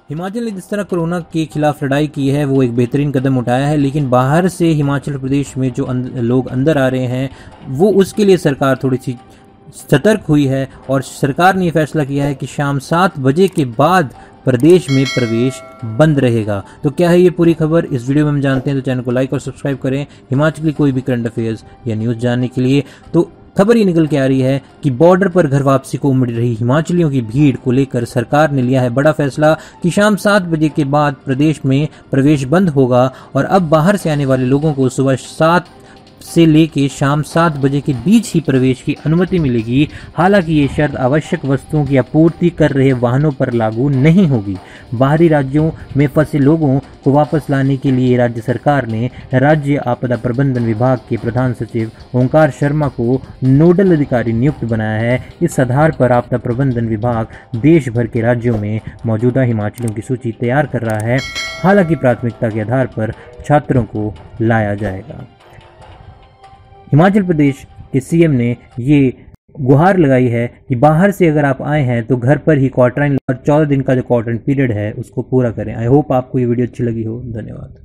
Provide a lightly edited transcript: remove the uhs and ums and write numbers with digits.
हिमाचल ने जिस तरह कोरोना के खिलाफ लड़ाई की है वो एक बेहतरीन कदम उठाया है, लेकिन बाहर से हिमाचल प्रदेश में जो लोग अंदर आ रहे हैं वो उसके लिए सरकार थोड़ी सी सतर्क हुई है और सरकार ने ये फैसला किया है कि शाम 7 बजे के बाद प्रदेश में प्रवेश बंद रहेगा। तो क्या है ये पूरी खबर, इस वीडियो में हम जानते हैं। तो चैनल को लाइक और सब्सक्राइब करें हिमाचल की कोई भी करंट अफेयर्स या न्यूज़ जानने के लिए। तो खबर ये निकल के आ रही है कि बॉर्डर पर घर वापसी को उमड़ रही हिमाचलियों की भीड़ को लेकर सरकार ने लिया है बड़ा फैसला कि शाम 7 बजे के बाद प्रदेश में प्रवेश बंद होगा और अब बाहर से आने वाले लोगों को सुबह 7 से लेके शाम 7 बजे के बीच ही प्रवेश की अनुमति मिलेगी। हालांकि ये शर्त आवश्यक वस्तुओं की आपूर्ति कर रहे वाहनों पर लागू नहीं होगी। बाहरी राज्यों में फंसे लोगों को वापस लाने के लिए राज्य सरकार ने राज्य आपदा प्रबंधन विभाग के प्रधान सचिव ओंकार शर्मा को नोडल अधिकारी नियुक्त बनाया है। इस आधार पर आपदा प्रबंधन विभाग देश भर के राज्यों में मौजूदा हिमाचलियों की सूची तैयार कर रहा है। हालांकि प्राथमिकता के आधार पर छात्रों को लाया जाएगा। हिमाचल प्रदेश के सीएम ने ये गुहार लगाई है कि बाहर से अगर आप आए हैं तो घर पर ही क्वारंटाइन और 14 दिन का जो क्वारंटाइन पीरियड है उसको पूरा करें। आई होप आपको ये वीडियो अच्छी लगी हो। धन्यवाद।